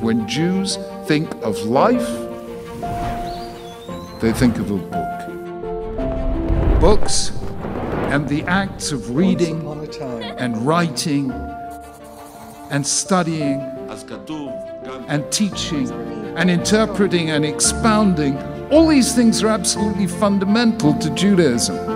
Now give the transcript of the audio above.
When Jews think of life, they think of a book. Books and the acts of reading and writing and studying and teaching and interpreting and expounding, all these things are absolutely fundamental to Judaism.